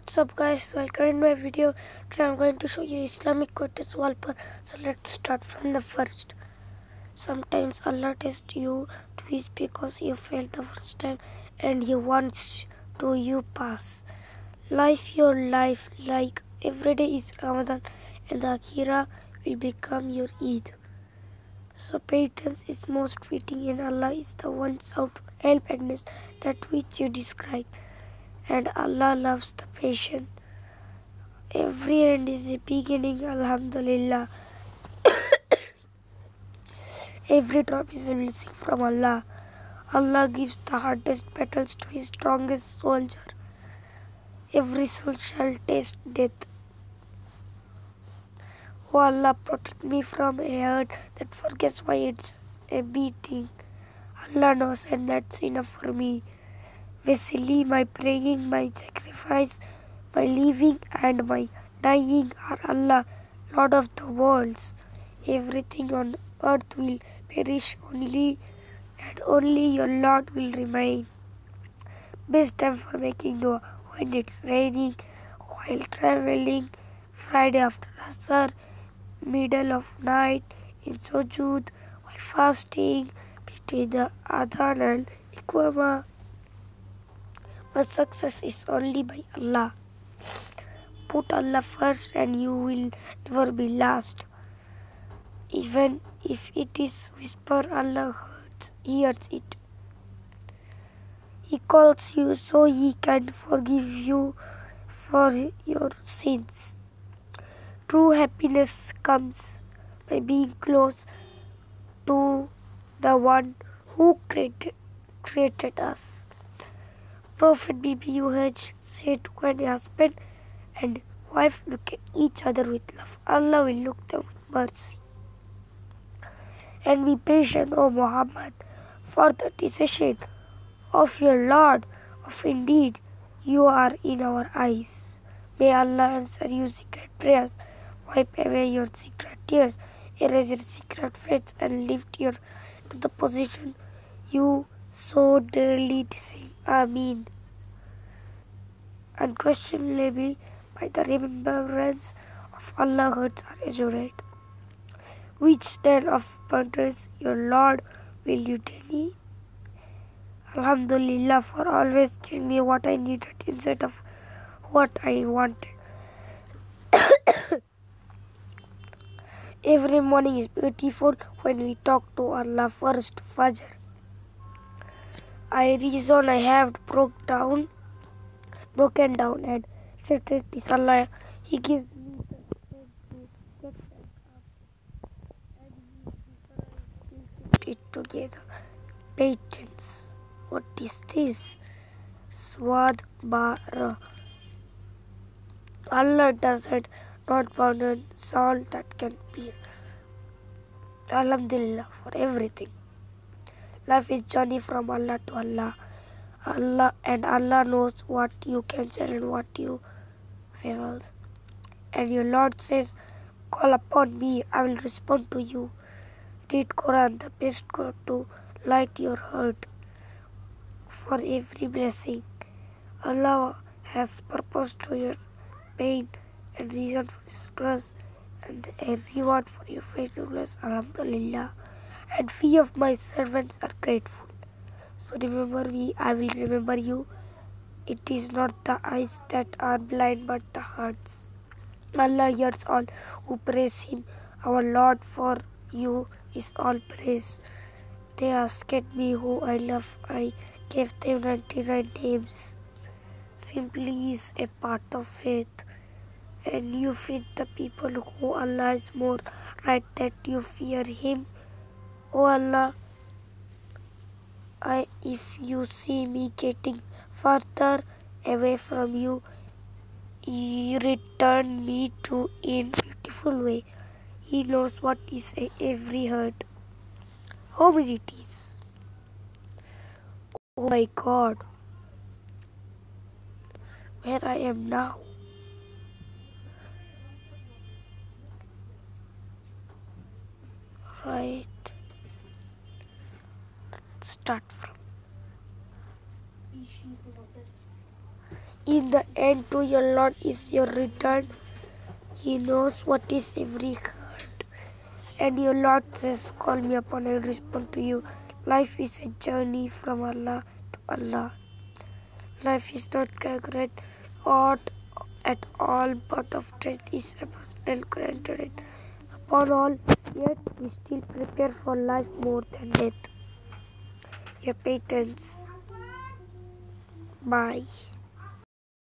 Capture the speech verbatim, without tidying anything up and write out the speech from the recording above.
What's up guys, welcome in my video. Today I'm going to show you Islamic quotes wallpaper. So let's start from the first. Sometimes Allah tests you twice because you failed the first time and He wants to you pass. Life your life like every day is Ramadan and the Akhirah will become your Eid. So patience is most fitting and Allah is the one sound help against that which you describe. And Allah loves the patient. Every end is a beginning, Alhamdulillah. Every drop is a blessing from Allah. Allah gives the hardest battles to His strongest soldier. Every soul shall taste death. Oh Allah, protect me from a heart that forgets why it's a beating. Allah knows, and that's enough for me. Vasily, my praying, my sacrifice, my living and my dying are Allah, Lord of the worlds. Everything on earth will perish only, and only your Lord will remain. Best time for making dua when it's raining, while traveling, Friday after Asr, middle of night, in Sujood, while fasting, between the Adhan and Iqama. But success is only by Allah. Put Allah first and you will never be last. Even if it is whisper, Allah hears, hears it. He calls you so He can forgive you for your sins. True happiness comes by being close to the one who created, created us. Prophet B B U H said when a husband and wife look at each other with love, Allah will look them with mercy. And be patient, O Muhammad, for the decision of your Lord, of indeed you are in our eyes. May Allah answer your secret prayers, wipe away your secret tears, erase your secret faiths, and lift you to the position you so dearly desire. Ameen. Unquestionably, by the remembrance of Allah hearts are azurate. Which then of wonders your Lord will you deny? Alhamdulillah for always giving me what I needed instead of what I wanted. Every morning is beautiful when we talk to Allah first, Fajr. I reason I have broke down, broken down and said it is Allah. He gives me the strength to get back up and He put it together. Patience. What is this? Swad bara. Allah doesn't not pardon soul that can be. Alhamdulillah for everything. Life is journey from Allah to Allah. Allah and Allah knows what you cancel and what you fails. And your Lord says, call upon me, I will respond to you. Read Quran, the best God to light your heart for every blessing. Allah has purpose to your pain and reason for stress and a reward for your faithfulness. Alhamdulillah. And we of my servants are grateful. So remember me, I will remember you. It is not the eyes that are blind but the hearts. Allah hears all who praise Him. Our Lord for you is all praise. They asked me who I love. I gave them ninety-nine names. Simply is a part of faith. And you feed the people who Allah is more right that you fear Him. O Allah, I, if you see me getting further away from you, you return me to in beautiful way. He knows what is a every hurt. How many it is? Oh my God, where I am now. Right. Let's start from. In the end, to your Lord is your return. He knows what is every heart. And your Lord says, call me upon, I will respond to you. Life is a journey from Allah to Allah. Life is not concrete or at all, but of truth is a personal granted upon all, yet we still prepare for life more than death. Your patience. Bye.